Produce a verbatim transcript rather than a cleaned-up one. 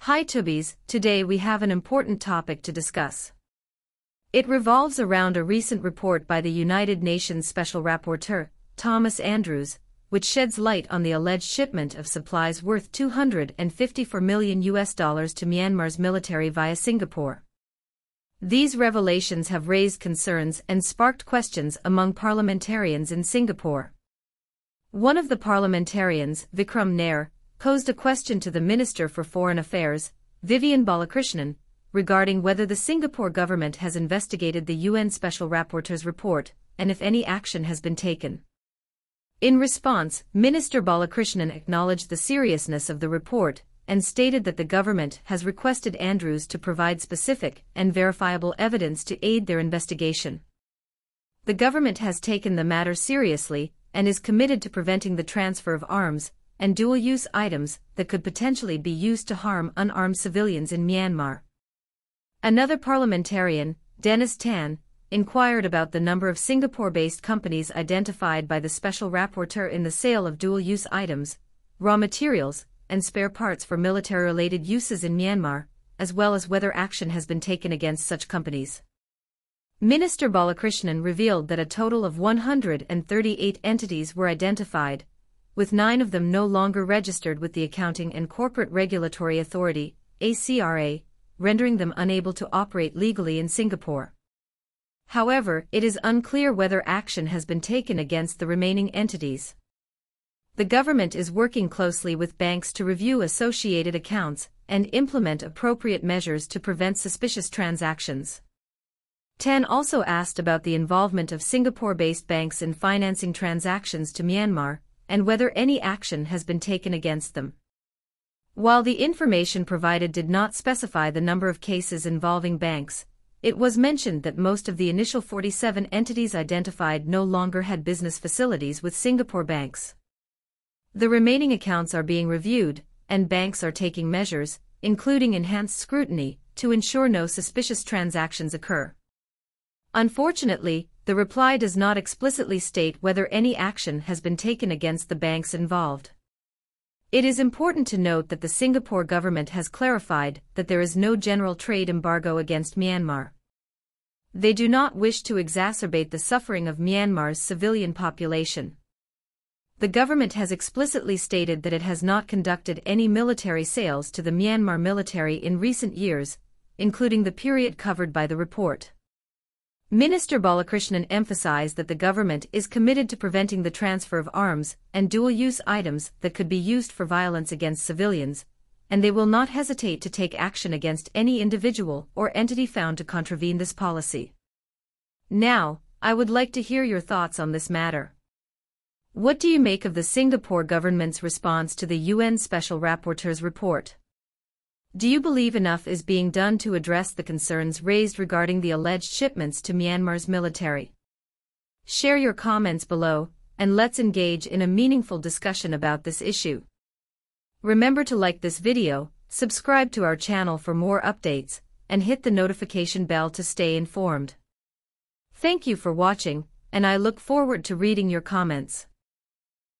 Hi Tubies, today we have an important topic to discuss. It revolves around a recent report by the United Nations Special Rapporteur, Thomas Andrews, which sheds light on the alleged shipment of supplies worth two hundred fifty-four million U S dollars to Myanmar's military via Singapore. These revelations have raised concerns and sparked questions among parliamentarians in Singapore. One of the parliamentarians, Vikram Nair, posed a question to the Minister for Foreign Affairs, Vivian Balakrishnan, regarding whether the Singapore government has investigated the U N Special Rapporteur's report, and if any action has been taken. In response, Minister Balakrishnan acknowledged the seriousness of the report, and stated that the government has requested Andrews to provide specific and verifiable evidence to aid their investigation. The government has taken the matter seriously, and is committed to preventing the transfer of arms and dual-use items that could potentially be used to harm unarmed civilians in Myanmar. Another parliamentarian, Dennis Tan, inquired about the number of Singapore-based companies identified by the Special Rapporteur in the sale of dual-use items, raw materials, and spare parts for military-related uses in Myanmar, as well as whether action has been taken against such companies. Minister Balakrishnan revealed that a total of one hundred thirty-eight entities were identified, with nine of them no longer registered with the Accounting and Corporate Regulatory Authority, A C R A, rendering them unable to operate legally in Singapore. However, it is unclear whether action has been taken against the remaining entities. The government is working closely with banks to review associated accounts and implement appropriate measures to prevent suspicious transactions. Tan also asked about the involvement of Singapore-based banks in financing transactions to Myanmar, and whether any action has been taken against them. While the information provided did not specify the number of cases involving banks, it was mentioned that most of the initial forty-seven entities identified no longer had business facilities with Singapore banks. The remaining accounts are being reviewed, and banks are taking measures, including enhanced scrutiny, to ensure no suspicious transactions occur. Unfortunately, the reply does not explicitly state whether any action has been taken against the banks involved. It is important to note that the Singapore government has clarified that there is no general trade embargo against Myanmar. They do not wish to exacerbate the suffering of Myanmar's civilian population. The government has explicitly stated that it has not conducted any military sales to the Myanmar military in recent years, including the period covered by the report. Minister Balakrishnan emphasized that the government is committed to preventing the transfer of arms and dual-use items that could be used for violence against civilians, and they will not hesitate to take action against any individual or entity found to contravene this policy. Now, I would like to hear your thoughts on this matter. What do you make of the Singapore government's response to the U N Special Rapporteur's report? Do you believe enough is being done to address the concerns raised regarding the alleged shipments to Myanmar's military? Share your comments below, and let's engage in a meaningful discussion about this issue. Remember to like this video, subscribe to our channel for more updates, and hit the notification bell to stay informed. Thank you for watching, and I look forward to reading your comments.